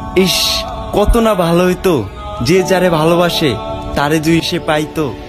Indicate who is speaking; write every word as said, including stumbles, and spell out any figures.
Speaker 1: ইস, কত না ভালো হইতো যে যারে ভালোবাসে তারে যদি সে পাইতো।